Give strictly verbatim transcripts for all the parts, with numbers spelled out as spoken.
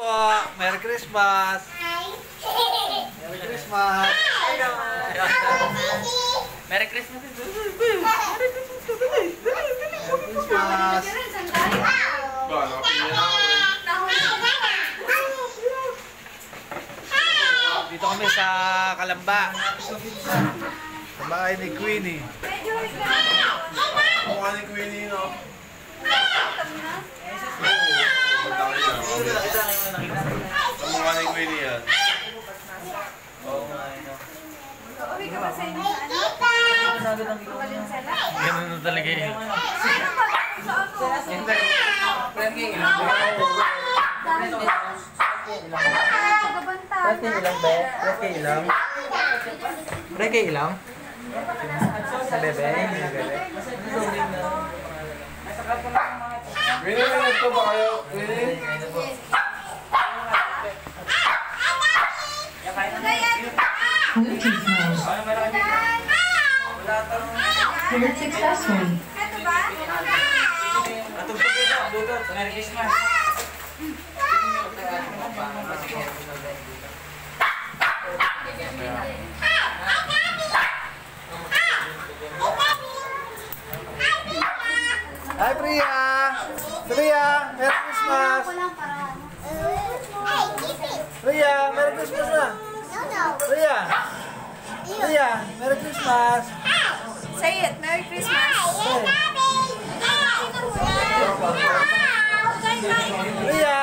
po. Merry Christmas. Merry Christmas. Merry Christmas. Merry Christmas. Dito kami sa Kalamba. Sa bahay ni Queenie. Mukha ni Queenie, no? Mukha ni Queenie yan. Uwi ka ba sa inyo? Ganun na talaga yun. Berarti ilang be? Berarti ilang? Berarti ilang? Sa bebe? Yung bebe? Queenie, may nagpo ba kayo? Queenie? Alert successful. Atong pagkita, dudot. Merry Christmas. Hi, Priya. Priya, Merry Christmas. Priya, Merry Christmas na. Priya. Priya, Merry Christmas. Say it, Merry Christmas. Priya.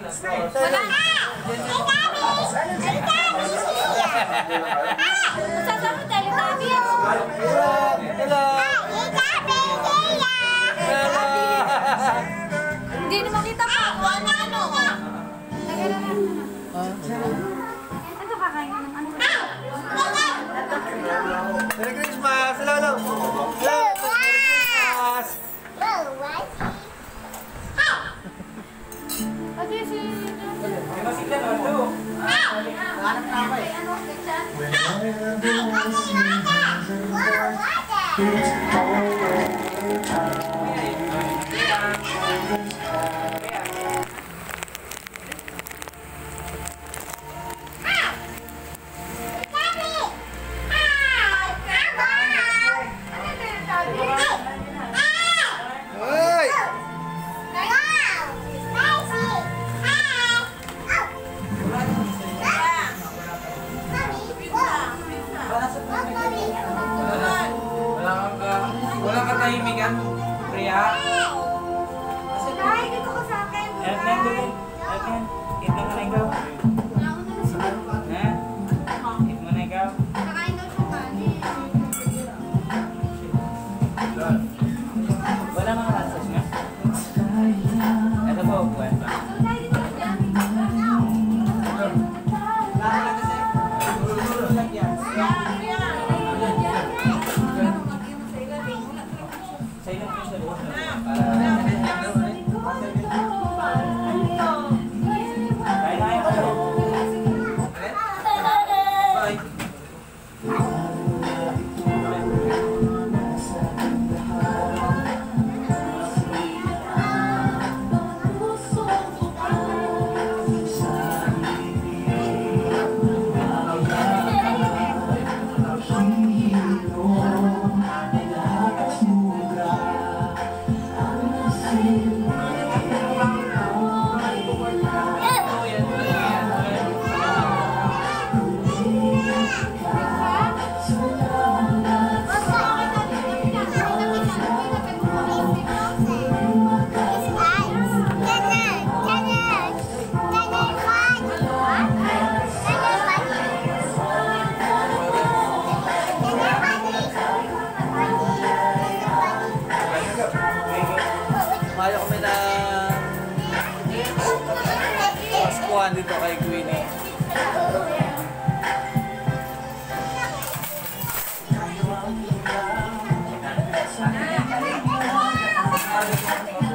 Sasama tayo namin. Hello. Hello. Hindi naman kita pa. Ano, ano? Ito kakain ng ano? Merry Christmas. Hello, hello. Hello. Merry Christmas. Kasi si... Hoy. Walang katahimikan. Priya. Ay, dito ko sa akin. Ayan, ayan, ayan. Eat mo na ikaw. Ha? Eat mo na ikaw. Kakain daw siya kanin. Wala mga rasas nga. Ito po, buwan pa. Sa inyo po sa loob. Kain na kayo. Bye. Mayo kami na Paskuhan dito kay Queenie.